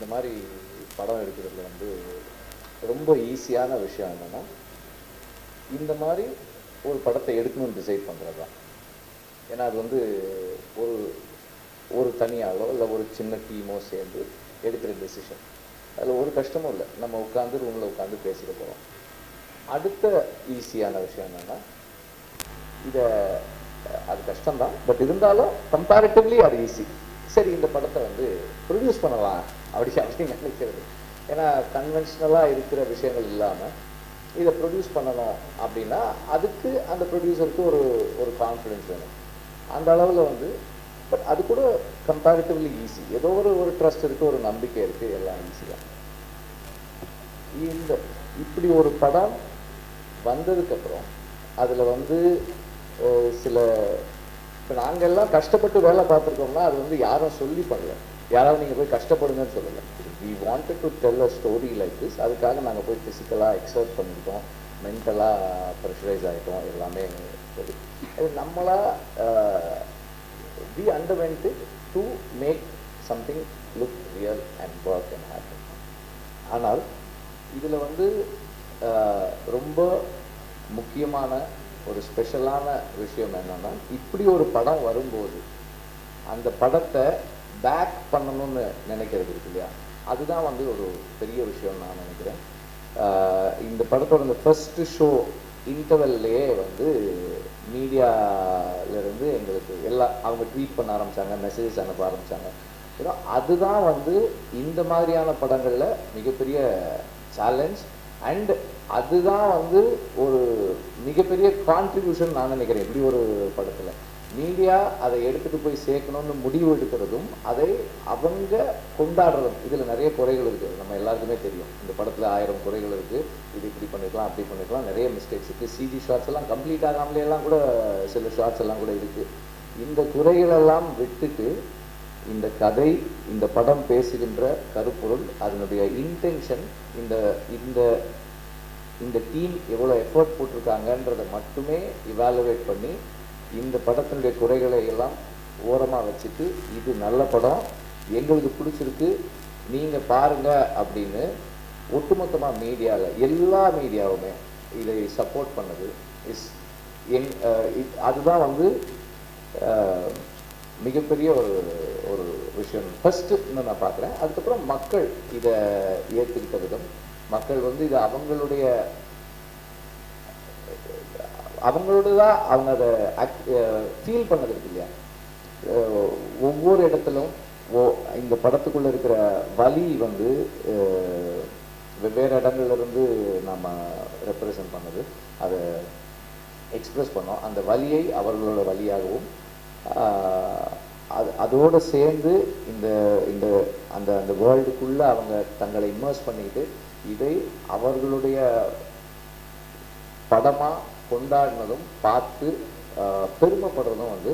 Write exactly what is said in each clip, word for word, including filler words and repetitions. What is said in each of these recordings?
மாதிரி படம் எடுக்கிறதுல வந்து ரொம்ப ஈஸியான விஷயம் என்னென்னா, இந்த மாதிரி ஒரு படத்தை எடுக்கணும்னு டிசைட் பண்ணுறது தான். ஏன்னா அது வந்து ஒரு ஒரு தனியாலோ இல்லை ஒரு சின்ன டீமோ சேர்ந்து எடுக்கிற டெசிஷன். அதில் ஒரு கஷ்டமும் இல்லை. நம்ம உட்காந்து ரூமில் உட்காந்து பேசிட்டு போகிறோம். அடுத்த ஈஸியான விஷயம் என்னென்னா, இதை அது கஷ்டம்தான், பட் இருந்தாலும் கம்பேரிட்டிவ்லி அது ஈஸி. சரி, இந்த படத்தை வந்து ப்ரொடியூஸ் பண்ணலாம் அப்படி அப்படின்னு நினைக்கிறது. ஏன்னா கன்வென்ஷனலாக இருக்கிற விஷயங்கள் இல்லாமல் இதை ப்ரொடியூஸ் பண்ணணும் அப்படின்னா அதுக்கு அந்த ப்ரொடியூசருக்கு ஒரு ஒரு கான்ஃபிடென்ஸ் வேணும். அந்த அளவில் வந்து பட் அது கூட கம்பேரிட்டிவ்லி ஈஸி. ஏதோ ஒரு ஒரு ட்ரஸ்ட் இருக்குது, ஒரு நம்பிக்கை இருக்குது, எல்லாம் ஈஸியாக. இந்த இப்படி ஒரு படம் வந்ததுக்கப்புறம் அதில் வந்து சில இப்போ நாங்கள் எல்லாம் கஷ்டப்பட்டு வேலை பார்த்துருக்கோம்னா அது வந்து யாரும் சொல்லி பண்ணல, யாராவது நீங்கள் போய் கஷ்டப்படுங்கன்னு சொல்லலை. We wanted to tell a story like this. அதுக்காக நாங்கள் போய் ஃபிசிக்கலாக எக்ஸர்ட் பண்ணிக்கிட்டோம், மென்டலாக ப்ரெஷரைஸ் ஆகிட்டோம், எல்லாமே சரி. அது நம்மளாக we underwent it to make something look real and work and happen. ஆனால் இதில் வந்து ரொம்ப முக்கியமான ஒரு ஸ்பெஷலான விஷயம் என்னன்னா, இப்படி ஒரு படம் வரும்போது அந்த படத்தை பேக் பண்ணணும்னு நினைக்கிறது இருக்கு இல்லையா, அதுதான் வந்து ஒரு பெரிய விஷயம் நான் நினைக்கிறேன். இந்த படத்தோட இந்த ஃபர்ஸ்ட் ஷோ இன்டர்வெல்லையே வந்து மீடியாவிலேருந்து எங்களுக்கு எல்லா அவங்க ட்வீட் பண்ண ஆரம்பித்தாங்க, மெசேஜஸ் அனுப்ப ஆரம்பித்தாங்க. ஏன்னா அதுதான் வந்து இந்த மாதிரியான படங்களில் மிகப்பெரிய சேலஞ்ச். அண்ட் அதுதான் வந்து ஒரு மிகப்பெரிய கான்ட்ரிபியூஷன் நான் நினைக்கிறேன். இப்படி ஒரு படத்தில் மீடியா அதை எடுத்துகிட்டு போய் சேர்க்கணும்னு முடிவு எடுக்கிறதும் அதை அவங்க கொண்டாடுறதும். இதில் நிறைய குறைகள் இருக்குது, நம்ம எல்லாருக்குமே தெரியும். இந்த படத்தில் ஆயிரம் குறைகள் இருக்குது. இது இப்படி பண்ணிக்கலாம், அப்படி பண்ணிக்கலாம், நிறைய மிஸ்டேக்ஸ் இருக்குது. சிஜி ஷார்ட்ஸ் எல்லாம் கம்ப்ளீட் ஆகாமலே எல்லாம் கூட சில ஷார்ட்ஸ் எல்லாம் கூட இருக்குது. இந்த குறைகளெல்லாம் விட்டுட்டு இந்த கதை, இந்த படம் பேசுகின்ற கருப்பொருள், அதனுடைய இன்டென்ஷன், இந்த இந்த இந்த டீம் எவ்வளோ எஃபர்ட் போட்டிருக்காங்கன்றதை மட்டுமே இவாலுவேட் பண்ணி இந்த படத்தினுடைய குறைகளை எல்லாம் ஓரமாக வச்சுட்டு இது நல்ல படம், எங்களுக்கு பிடிச்சிருக்கு, நீங்கள் பாருங்கள் அப்படின்னு ஒட்டுமொத்தமாக மீடியாவில் எல்லா மீடியாவுமே இதை சப்போர்ட் பண்ணது இஸ் எங் அதுதான் வந்து மிகப்பெரிய ஒரு ஒரு விஷயம் ஃபஸ்ட்டு இன்னும் நான் பார்க்குறேன். அதுக்கப்புறம் மக்கள் இதை ஏற்றுக்கிட்ட விதம், மக்கள் வந்து இது அவங்களுடைய அவங்களோட தான் அவங்க அதை ஃபீல் பண்ணது இருக்கு இல்லையா. ஒவ்வொரு இடத்துலும் ஓ இந்த படத்துக்குள்ளே இருக்கிற வலி வந்து வெவ்வேறு இடங்கள்லேருந்து நம்ம ரெப்ரசன்ட் பண்ணது, அதை எக்ஸ்ப்ரெஸ் பண்ணோம். அந்த வலியை அவர்களோட வலியாகவும் அது அதோடு சேர்ந்து இந்த இந்த அந்த அந்த வேர்ல்டுக்குள்ளே அவங்க தங்களை இன்வெஸ்ட் பண்ணிக்கிட்டு இதை அவர்களுடைய படமாக கொண்டாடினதும் பார்த்து பெருமைப்படுறதும் வந்து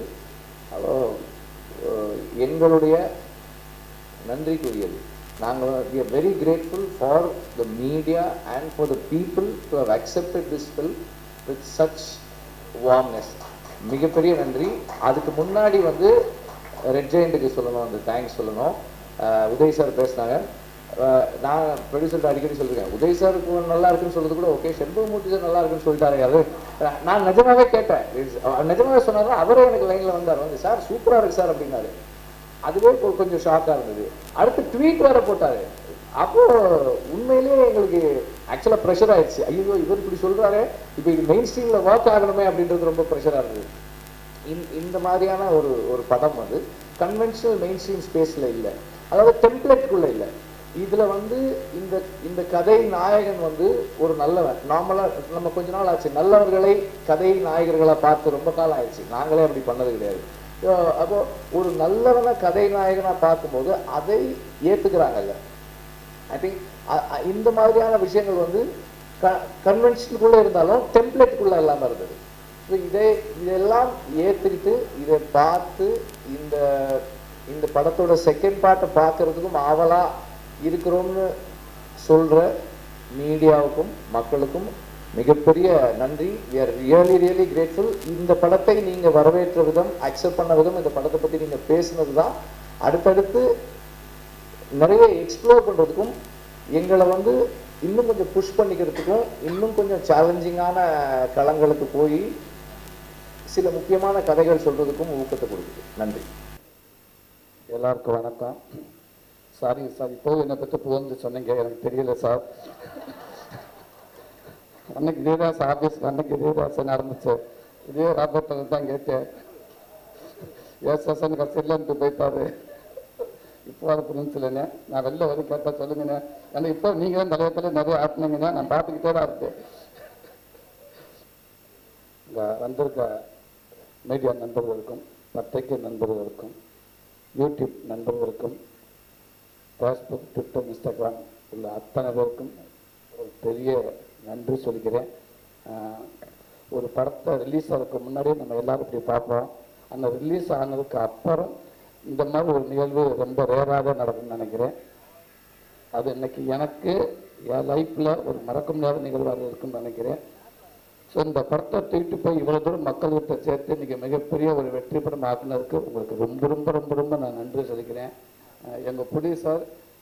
எங்களுடைய நன்றிக்குரியது. நாங்கள் we are very grateful for the media and for the people to have accepted this film with such warmness. மிகப்பெரிய நன்றி. அதுக்கு முன்னாடி வந்து ரெட் ஜெயண்ட்டுக்கு சொல்லணும், அந்த தேங்க்ஸ் சொல்லணும். உதய் சார் பேசினாங்க. நான் ப்ரொடியூசர்கிட்ட அடிக்கடி சொல்லியிருக்கேன், உதய் சாருக்கு நல்லா இருக்குன்னு சொல்கிறது கூட ஓகே, செண்பகமூர்த்தி சார் நல்லா இருக்குன்னு சொல்லிட்டாரு. அது நான் நிஜமாவே கேட்டேன், நிஜமாவே சொன்னார். அவரே எனக்கு லைனில் வந்தார், வந்து சார் சூப்பராக இருக்கு சார் அப்படின்னாரு. அதுவே கொஞ்சம் ஷாக்காக இருந்தது. அடுத்து ட்வீட் வேறு போட்டார். அப்போது உண்மையிலேயே எங்களுக்கு ஆக்சுவலாக ப்ரெஷர் ஆயிடுச்சு. ஐயோ இவர் இப்படி சொல்கிறாரு, இப்போ இது மெயின் ஸ்ட்ரீமில் ஒர்க் ஆகணுமே அப்படின்றது ரொம்ப ப்ரெஷராக இருந்தது. இந் இந்த மாதிரியான ஒரு ஒரு படம் வந்து கன்வென்ஷனல் மெயின் ஸ்ட்ரீம் ஸ்பேஸில் இல்லை, அதாவது டெம்ப்ளேட்டுக்குள்ளே இல்லை. இதில் வந்து இந்த இந்த கதை நாயகன் வந்து ஒரு நல்லவன். நார்மலாக நம்ம கொஞ்ச நாள் ஆச்சு நல்லவர்களை கதை நாயகர்களாக பார்த்து ரொம்ப காலம் ஆயிடுச்சு. நாங்களே அப்படி பண்ணது கிடையாது. அப்போ ஒரு நல்லவனை கதை நாயகனாக பார்க்கும்போது அதை ஏற்றுக்கிறாங்கல்ல. ஐ திங்க் இந்த மாதிரியான விஷயங்கள் வந்து க கன்வென்ஷனுக்குள்ளே இருந்தாலும் டெம்ப்ளேட்டுக்குள்ளே இல்லாமல் இருந்தது. ஸோ இதை இதெல்லாம் ஏற்றுக்கிட்டு இதை பார்த்து இந்த இந்த படத்தோட செகண்ட் பார்ட்டை பார்க்கறதுக்கும் ஆவலாக இருக்கிறோம்னு சொல்கிற மீடியாவுக்கும் மக்களுக்கும் மிகப்பெரிய நன்றி. we are really really grateful. இந்த படத்தை நீங்கள் வரவேற்ற விதம், அக்செப்ட் பண்ண விதம், இந்த படத்தை பற்றி நீங்கள் பேசுனது தான் அடுத்தடுத்து நிறைய எக்ஸ்ப்ளோர் பண்ணுறதுக்கும் எங்களை வந்து இன்னும் கொஞ்சம் புஷ் பண்ணிக்கிறதுக்கும் இன்னும் கொஞ்சம் சேலஞ்சிங்கான களங்களுக்கு போய் சில முக்கியமான கதைகள் சொல்கிறதுக்கும் ஊக்கத்தை கொடுக்குது. நன்றி. எல்லாருக்கும் வணக்கம். சாரிங்க சார், இப்போ என்னை பற்றி புகழ்ந்து சொன்னீங்க, எனக்கு தெரியல சார். அன்னைக்கு இதே தான் சார் ஆஃபீஸில் அன்னைக்கு இதே தான் சார் நடந்துச்சு. இதே ராபர்ட்டை தான் கேட்டேன். ஏன் சார் கசிலன்ட்டு போயிட்டாரு. இப்போ அதை புரிஞ்சில்லைண்ணே. நான் வெளில வரை கேட்டால் சொல்லுங்கண்ணே. ஏன்னா இப்போ நீங்கள் தான் தலையத்தில் நிறைய ஆட்டினீங்கன்னா நான் பார்த்துக்கிட்டே தான் இருக்கேன். இங்கே வந்திருக்க மீடியா நண்பர்களுக்கும், பத்திரிகை நண்பர்களுக்கும், யூடியூப் நண்பர்களுக்கும், ஃபேஸ்புக், ட்விட்டர், இன்ஸ்டாகிராம் உள்ள அத்தனை பேருக்கும் ஒரு பெரிய நன்றி சொல்லிக்கிறேன். ஒரு படத்தை ரிலீஸ் ஆகிறதுக்கு முன்னாடியே நம்ம எல்லோரும் இப்படி பார்ப்போம். அந்த ரிலீஸ் ஆனதுக்கு அப்புறம் இந்த மாதிரி ஒரு நிகழ்வு ரொம்ப ரேராக நடக்கும்னு நினைக்கிறேன். அது இன்னைக்கு எனக்கு என் லைஃப்பில் ஒரு மறக்க முடியாத நிகழ்வாக இருக்குன்னு நினைக்கிறேன். ஸோ இந்த படத்தை தூக்கிட்டு போய் இவ்வளோ தூரம் மக்கள்கிட்ட சேர்த்து இன்றைக்கி மிகப்பெரிய ஒரு வெற்றி படம் ஆக்குனதுக்கு உங்களுக்கு ரொம்ப ரொம்ப ரொம்ப ரொம்ப நான் நன்றி சொல்லிக்கிறேன். எங்கள் ப்ரொடியூசர்,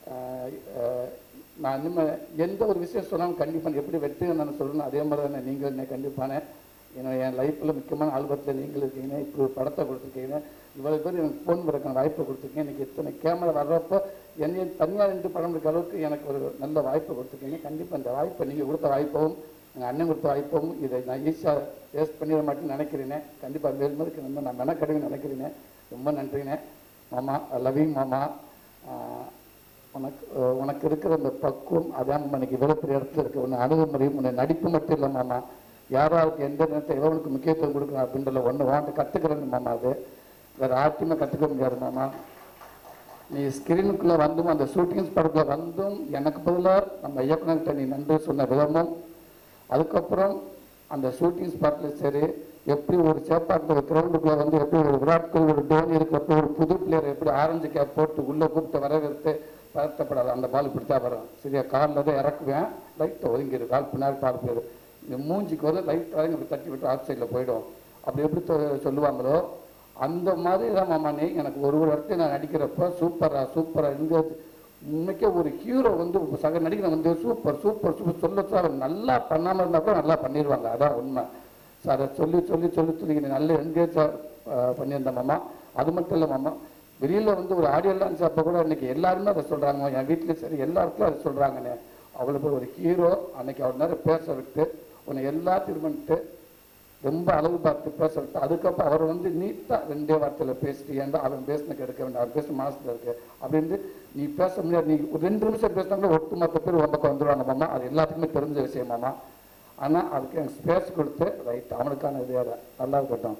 நான் இனிமேல் எந்த ஒரு விஷயம் சொன்னாலும் கண்டிப்பாக எப்படி வெற்றி நான் சொல்லணும் அதே மாதிரி தானே நீங்கள் என்ன கண்டிப்பானே. ஏன்னா என் லைஃப்பில் முக்கியமான ஆல்பத்தில் நீங்கள் இருக்கீங்க, இப்படி ஒரு படத்தை கொடுத்துருக்கீங்க, இவ்வளோ பேர் எனக்கு ஃபோன் வரக்கான வாய்ப்பை கொடுத்துருக்கீங்க. இன்றைக்கி எத்தனை கேமரா வர்றப்போ என்னைய தனியாக ரெண்டு படம் எடுக்க அளவுக்கு எனக்கு ஒரு நல்ல வாய்ப்பை கொடுத்துருக்கீங்க. கண்டிப்பாக இந்த வாய்ப்பை நீங்கள் கொடுத்த வாய்ப்பவும் எங்கள் அண்ணன் கொடுத்த வாய்ப்பவும் இதை நான் ஈஸியாக வேஸ்ட் பண்ணிட மாட்டேன்னு நினைக்கிறேனே. கண்டிப்பாக மேல் மாதிரி நம்ம நான் மெனக்கடுவேன்னு நினைக்கிறேனே. ரொம்ப நன்றிண்ணே. மாமா, லவ் யூ மாமா. உனக்கு உனக்கு இருக்கிற அந்த பக்குவம் அதான் இன்னைக்கு விளப்பெரிய இடத்துல இருக்குது. உன்னை அணுகுமுறையும் உன்னை நடிப்பு மட்டும் இல்லை மாமா, யாராவுக்கு எந்த நேரத்தில் எவ்வளவுக்கு முக்கியத்துவம் கொடுக்கணும் அப்படின்றத ஒன்று வாண்ட்டு கற்றுக்கிறேன்னு மாமா. அது வேறு ஆர்ட்டியுமே கற்றுக்க முடியாது மாமா. நீ ஸ்க்ரீனுக்குள்ளே வந்தும் அந்த ஷூட்டிங்ஸ் படத்தில் வந்தும் எனக்கு பதிலாக நம்ம இயக்குனர்கிட்ட நீ நன்றி சொன்ன விதமும், அதுக்கப்புறம் அந்த ஷூட்டிங் ஸ்பாட்டில் சரி எப்படி ஒரு சேப்பாக்கில் ஒரு கிரவுண்டுக்குள்ளே வந்து எப்படி ஒரு விராட் கோலி ஒரு டோனி இருக்கிறப்ப ஒரு புது பிளேயர் எப்படி ஆரஞ்சு கேப் போட்டு உள்ளே கூப்பிட்டு வரவேற்று பதட்டப்படாது. அந்த பால் பிடிச்சா வரும் சரியா, காலில் தான் இறக்குவேன், லைட்டை ஒதுங்கிடு, கால் பின்னாடி பால் போயிடு, இந்த மூஞ்சிக்கு வந்து லைட் வரைக்கும் இப்படி தட்டி விட்டு ஆஃப் சைடில் போயிடும். அப்படி எப்படி சொல்லுவாங்களோ அந்த மாதிரி தான் மாமா. நீ எனக்கு ஒரு ஒரு இடத்துல நான் நடிக்கிறப்ப சூப்பராக சூப்பராக இங்கே உண்மைக்கே ஒரு ஹீரோ வந்து சக நடிகரை வந்து சூப்பர் சூப்பர் சூப்பர் சொல்ல சார் நல்லா பண்ணாமல் இருந்தால் கூட நல்லா பண்ணிடுவாங்க. அதான் உண்மை சார். அதை சொல்லி சொல்லி சொல்லி சொல்லி நல்ல என்கேஜாக பண்ணியிருந்தேன் மாமா. அது மட்டும் இல்லை மாமா, வெளியில் வந்து ஒரு ஆடியோ லான்ச் அப்போ கூட அன்றைக்கி எல்லாருமே அதை சொல்கிறாங்க, என் வீட்டில் சரி எல்லாருக்கும் அதை சொல்கிறாங்கண்ணே. அவ்வளோ ஒரு ஹீரோ அன்றைக்கி அவர் நேரம் பேச விட்டு உன்னை எல்லாத்தையும் பண்ணிட்டு ரொம்ப அளவு பார்த்து பேச விட்டு அதுக்கப்புறம் அவர் வந்து நீட்டாக ரெண்டே வார்த்தையில் பேசிட்டு ஏன்டா அவன் பேசினக்கு எடுக்க வேண்டாம், அவர் பேச மனசில் இருக்கு அப்படின்ட்டு நீ பேச முடியாது. நீ ஒரு ரெண்டு நிமிஷம் பேசினாங்களே ஒட்டு மொத்த பேர் ரொம்ப வந்துடுவாங்க மாமா. அது எல்லாத்துக்குமே தெரிஞ்ச விஷயம் மாமா. ஆனால் அதுக்கு எனக்கு ஸ்பேஸ் கொடுத்து ரைட் அவனுக்கான இது வேறு நல்லா இருக்கட்டும்.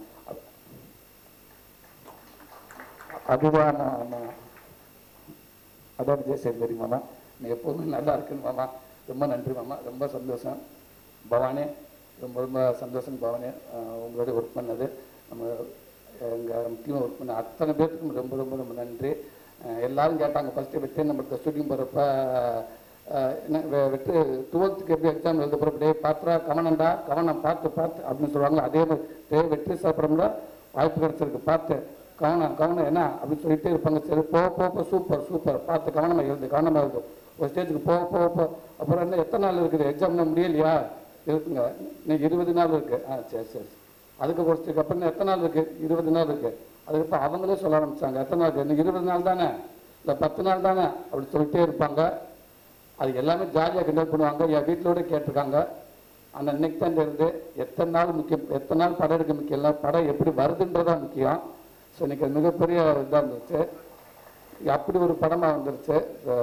அதுதான் ஆமாம், அதான் விஜய் சேதுபதி மாமா. நீ எப்போதுமே நல்லா இருக்குன்னு மாமா. ரொம்ப நன்றி மாமா, ரொம்ப சந்தோஷம். பவானே ரொம்ப ரொம்ப சந்தோஷம் பவானே, உங்களோட ஒர்க் பண்ணது. நம்ம எங்கள் முக்கியமாக ஒர்க் பண்ண அத்தனை பேர்த்துக்கும் ரொம்ப ரொம்ப ரொம்ப நன்றி. எல்லோரும் கேட்டாங்க ஃபஸ்ட்டு வெற்றி நம்மளுக்கு ஷூட்டிங் போகிறப்ப என்ன வெற்றி டுவெல்த்துக்கு எப்படி எக்ஸாம் எழுத போகிறப்ப டே பார்த்துறா கவனண்டா கவனம் பார்த்து பார்த்து அப்படின்னு சொல்லுவாங்க. அதே மாதிரி டே வெற்றி சாப்பிட்றோம்ல வாய்ப்பு கிடச்சிருக்கு பார்த்து கவனம் கவனம் என்ன அப்படின்னு சொல்லிகிட்டே இருப்பாங்க. சரி போக போக சூப்பர் சூப்பர் பார்த்து கவனமாக எழுது கவனமாக எழுது. ஒரு ஸ்டேஜுக்கு போக போக போ அப்புறம் என்ன எத்தனை நாள் இருக்குது எக்ஸாம்னா முடியலையா இருக்குங்க, இன்னைக்கு இருபது நாள் இருக்குது. ஆ சரி சரி அதுக்கு பொறுத்துக்கு அப்புறம் எத்தனை நாள் இருக்குது, இருபது நாள் இருக்குது. அதுக்கப்புறம் அவங்களே சொல்ல ஆரம்பித்தாங்க எத்தனை நாள் இருக்குது, இன்னைக்கு இருபது நாள் தானே இல்லை பத்து நாள் தானே அப்படி சொல்லிகிட்டே இருப்பாங்க. அது எல்லாமே ஜாலியாக கிண்டல் பண்ணுவாங்க. என் வீட்டிலோட கேட்டிருக்காங்க. அந்த இன்னைக்கு தான் தெரிஞ்சு எத்தனை நாள் முக்கியம், எத்தனை நாள் படம் எடுக்க முக்கியம் இல்லை, படம் எப்படி வருதுன்றதான் முக்கியம். ஸோ இன்னைக்கு மிகப்பெரிய இதாக இருந்துச்சு, அப்படி ஒரு படமாக வந்துருச்சு.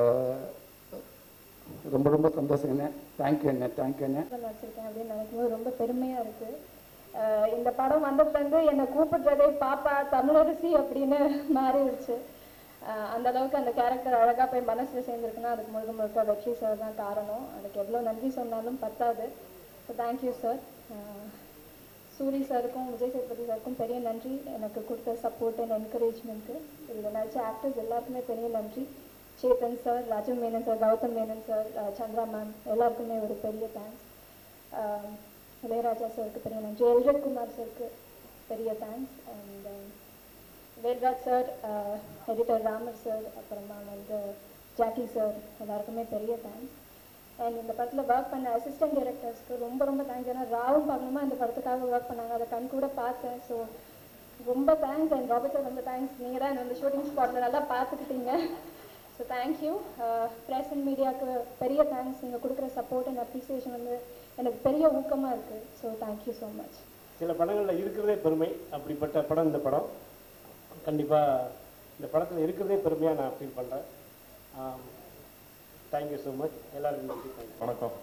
ரொம்ப ரொம்ப சந்தோஷம் என்ன. தேங்க்யூ என்ன தேங்க்யூ என்ன வச்சுருக்கேன் அப்படின்னு நினைக்கும்போது ரொம்ப பெருமையாக இருக்குது. இந்த படம் வந்ததுலேருந்து என்னை கூப்பிடுறதே பாப்பா தமிழரசி அப்படின்னு மாறிடுச்சு. அந்த அளவுக்கு அந்த கேரக்டர் அழகாக போய் மனசில் சேர்ந்துருக்குன்னா அதுக்கு முழுக்க முழுக்க வெற்றி சார் தான் காரணம். அதுக்கு எவ்வளோ நன்றி சொன்னாலும் பத்தாது. So thank you sir. சூரி சாருக்கும் விஜய் சேதுபதி சாருக்கும் பெரிய நன்றி, எனக்கு கொடுத்த சப்போர்ட் அண்ட் என்கரேஜ்மெண்ட்க்கு. இதில் நடிச்ச ஆக்டர்ஸ் எல்லாருக்குமே பெரிய நன்றி. Chetan sir, Raju Menon sir, Gautham Menon sir, Chandra ma'am எல்லாருக்குமே ஒரு பெரிய தேங்க்ஸ். இளையராஜா சாருக்கு பெரிய நன்றி, எல்ரட் குமார் சாருக்கு பெரிய thanks. And Velraj sir, editor Ramar sir, அப்புறமா வந்து ஜாக்கி சார் எல்லாருக்குமே பெரிய தேங்க்ஸ். அண்ட் இந்த படத்தில் ஒர்க் பண்ண அசிஸ்டன்ட் டைரக்டர்ஸ்க்கு ரொம்ப ரொம்ப தேங்க்ஸ். ஏன்னா ராவும் பார்க்கணுமா இந்த படத்துக்காக ஒர்க் பண்ணாங்க, அதை கண் கூட பார்த்தேன். ஸோ ரொம்ப தேங்க்ஸ். அண்ட் ராபர்ட் சார் ரொம்ப தேங்க்ஸ், நீங்கள் தான் இந்த ஷூட்டிங் ஸ்பாட்டில் நல்லா பார்த்துக்கிட்டீங்க. So thank you. ப்ரெஸ் அண்ட் மீடியாவுக்கு பெரிய தேங்க்ஸ். நீங்கள் கொடுக்குற சப்போர்ட் அண்ட் அப்ரிசியேஷன் வந்து எனக்கு பெரிய ஊக்கமாக இருக்குது. So thank you so much. சில படங்களில் இருக்கிறதே பெருமை, அப்படிப்பட்ட படம் இந்த படம். கண்டிப்பாக இந்த படத்தில் இருக்கிறதே பெருமையாக நான் ஃபீல் பண்ணுறேன். தேங்க்யூ ஸோ மச் எல்லாருக்கும் நன்றி. வணக்கம்.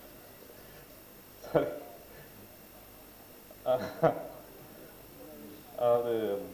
சரி, அது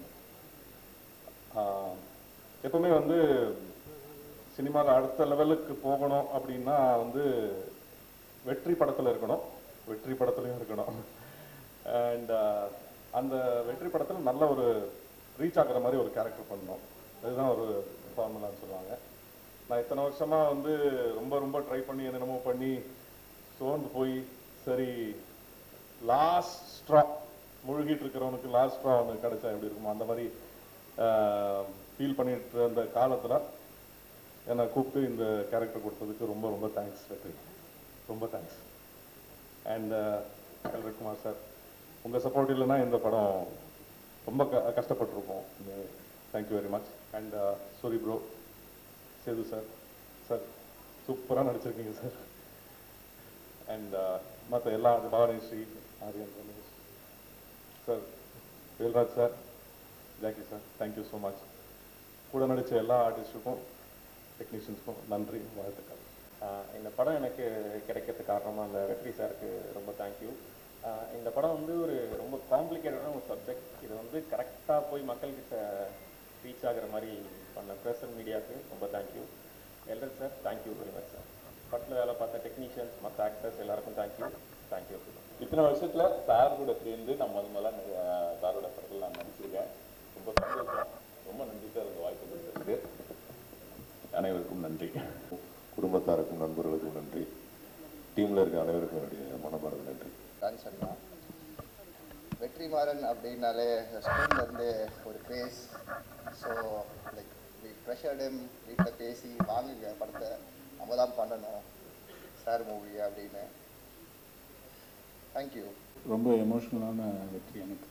எப்பவுமே வந்து சினிமாவில் அடுத்த லெவலுக்கு போகணும் அப்படின்னா வந்து வெற்றி படத்தில் இருக்கணும், வெற்றி படத்துலையும் இருக்கணும். அண்ட் அந்த வெற்றி படத்தில் நல்ல ஒரு ரீச் ஆகிற மாதிரி ஒரு கேரக்டர் பண்ணணும். அதுதான் ஒரு ஃபார்முலான்னு சொல்லுவாங்க. நான் இத்தனை வருஷமாக வந்து ரொம்ப ரொம்ப ட்ரை பண்ணி என்னென்னமோ பண்ணி சோர்ந்து போய் சரி லாஸ்ட் ஸ்ட்ரா முழுகிட்டு இருக்கிறவனுக்கு லாஸ்ட் ஸ்ட்ரா ஒன்று கிடைச்சா எப்படி இருக்குமோ அந்த மாதிரி ஃபீல் பண்ணிட்டு இருந்த காலத்தில் என்னை கூப்பிட்டு இந்த கேரக்டர் கொடுத்ததுக்கு ரொம்ப ரொம்ப தேங்க்ஸ் வெற்றி, ரொம்ப தேங்க்ஸ். அண்ட் கல்ரகுமார் சார், உங்கள் சப்போர்ட் இல்லைன்னா இந்த படம் ரொம்ப க கஷ்டப்பட்டுருப்போம். Thank you very much. And Soori bro, Sethu sir, sir சூப்பராக நடிச்சிருக்கீங்க சார். அண்ட் மற்ற எல்லா Bhavani Sri, Aariyan Ramesh sir, Velraj sir, Jackie sir, thank you so much. கூட நடித்த எல்லா ஆர்டிஸ்ட்டுக்கும் டெக்னீஷியன்ஸுக்கும் நன்றி, வாழ்த்துக்கள். இந்த படம் எனக்கு கிடைக்கிறதுக்கு காரணமாக அந்த வெற்றி சாருக்கு ரொம்ப தேங்க்யூ. இந்த படம் வந்து ஒரு ரொம்ப காம்ப்ளிகேட்டடான ஒரு சப்ஜெக்ட். இது வந்து கரெக்டாக போய் மக்கள்கிட்ட ரீச் ஆகிற மாதிரி பண்ண ப்ரெஸ் அண்ட் மீடியாவுக்கு ரொம்ப thank you. Elred sir, thank you very much sir. படத்தில் வேலை பார்த்த டெக்னீஷியன்ஸ், மற்ற ஆக்டர்ஸ் எல்லாருக்கும் தேங்க்யூ, தேங்க்யூ. இத்தனை வருஷத்தில் சார் கூட சேர்ந்து நான் முதல் முதல்ல சாரோட படத்தில் நான் நடிச்சிருக்கேன். ரொம்ப சந்தோஷம், ரொம்ப நன்றி சார் இந்த வாய்ப்பு கொடுத்ததுக்கு. அனைவருக்கும் நன்றி, குடும்பத்தாருக்கும் நண்பர்களுக்கும் நன்றி, டீமில் இருக்க அனைவருக்கும் என்னுடைய மனமார்ந்த நன்றி. தேங்க்ஸ் அண்ணா. வெற்றிமாறன் அப்படின்னாலே ஸ்கூல்லேருந்து ஒரு craze. So like we pressured him, வீட்டில் பேசி வாங்குங்க படத்தை, நம்ம தான் பண்ணணும் சார் மூவி அப்படின்னு. தேங்க்யூ. ரொம்ப எமோஷ்னலான வெற்றி எனக்கு.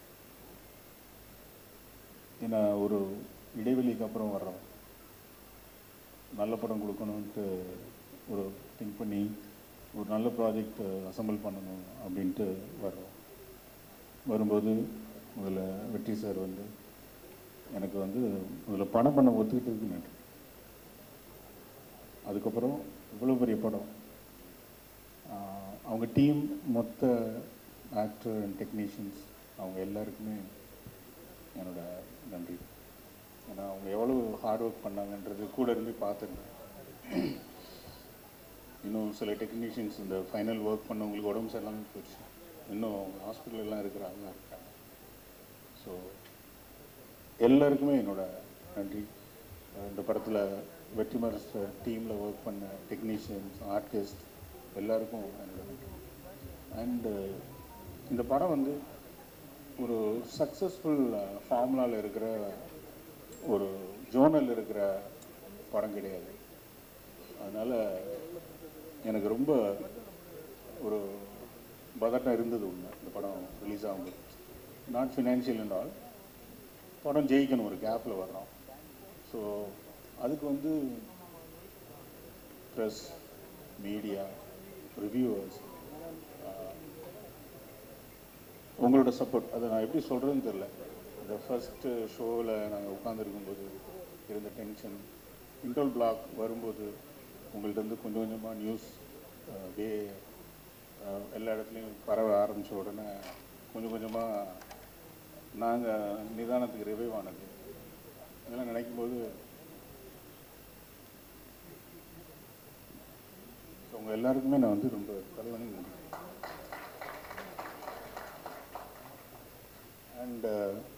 ஏன்னா ஒரு இடைவெளிக்கு அப்புறம் வர்றோம், நல்ல படம் கொடுக்கணுன்ட்டு ஒரு திங்க் பண்ணி ஒரு நல்ல ப்ராஜெக்ட் அசம்பிள் பண்ணணும் அப்படின்ட்டு வர்றோம். வரும்போது முதல்ல வெற்றி சார் வந்து எனக்கு வந்து முதல்ல படம் பண்ண ஒத்துக்கிட்டதுக்கு நன்றி. அதுக்கப்புறம் இவ்வளோ பெரிய படம், அவங்க டீம் மொத்த ஆக்டர் அண்ட் டெக்னீஷியன்ஸ் அவங்க எல்லாருக்குமே என்னோட நன்றி. ஏன்னா அவங்க எவ்வளோ ஹார்ட் ஒர்க் பண்ணாங்கன்றது கூட இருந்து பார்த்துருந்தேன். இன்னும் சில டெக்னீஷியன்ஸ் இந்த ஃபைனல் ஒர்க் பண்ணவங்களுக்கு உடம்பு சரியில்லாமல் போச்சு, இன்னும் அவங்க ஹாஸ்பிட்டலெலாம் இருக்கிறாங்க இருக்காங்க. ஸோ எல்லாருக்குமே என்னோட நன்றி. இந்த படத்தில் வெற்றிமாறன் சார் டீமில் ஒர்க் பண்ண டெக்னீஷியன்ஸ், ஆர்டிஸ்ட் எல்லாருக்கும் என்னோட நன்றி. அண்டு இந்த படம் வந்து ஒரு சக்ஸஸ்ஃபுல் ஃபார்முலாவில் இருக்கிற ஒரு ஜோனல் இருக்கிற படம் கிடையாது. அதனால் எனக்கு ரொம்ப ஒரு பதட்டம் இருந்தது உண்மை இந்த படம் ரிலீஸ் ஆகும்போது. நாட் ஃபினான்ஷியல் அண்ட் ஆல், படம் ஜெயிக்கணும், ஒரு கேப்பில் வர்றோம். ஸோ அதுக்கு வந்து ப்ரெஸ், மீடியா, ரிவ்யூவர்ஸ், உங்களோட சப்போர்ட், அதை நான் எப்படி சொல்கிறதுன்னு தெரில. இந்த ஃபஸ்ட்டு ஷோவில் நாங்கள் உட்காந்துருக்கும்போது இருந்த டென்ஷன், இன்டர்வல் பிளாக் வரும்போது உங்கள்கிட்ட இருந்து கொஞ்சம் கொஞ்சமாக நியூஸ் அப்படியே எல்லா இடத்துலையும் பரவ ஆரம்பித்த உடனே கொஞ்சம் கொஞ்சமாக நாங்கள் நிதானத்துக்கு ரிவைவ் ஆனது. இதெல்லாம் நினைக்கும்போது உங்கள் எல்லாருக்குமே நான் வந்து ரொம்ப தலைவணி நன்றி. அண்டு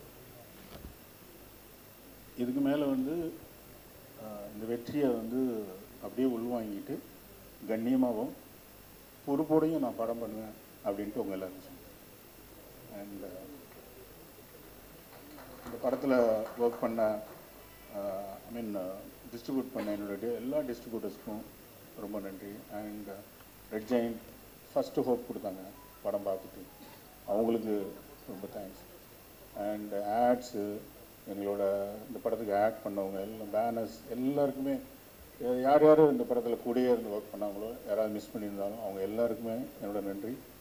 இதுக்கு மேலே வந்து இந்த வெற்றியை வந்து அப்படியே உள்வாங்கிட்டு கண்ணியமாகவும் பொறுப்போடையும் நான் படம் பண்ணுவேன் அப்படின்ட்டு உங்கள் எல்லாரும் சொன்னேன். அண்ட் இந்த படத்தில் ஒர்க் பண்ண ஐ மீன் டிஸ்ட்ரிபியூட் பண்ண என்னுடைய எல்லா டிஸ்ட்ரிபியூட்டர்ஸ்க்கும் ரொம்ப நன்றி. And Red Giant first hope கொடுத்தாங்க படம் பார்த்துட்டு, அவங்களுக்கு ரொம்ப தேங்க்ஸ். அண்ட் ஆட்ஸு, எங்களோட இந்த படத்துக்கு ஆட் பண்ணவங்க எல்லாம், பேனர்ஸ் எல்லாருக்குமே, யார் யார் இந்த படத்தில் கூடயே இருந்து ஒர்க் பண்ணாங்களோ, யாராவது மிஸ் பண்ணியிருந்தாலும் அவங்க எல்லாருக்குமே என்னோட நன்றி.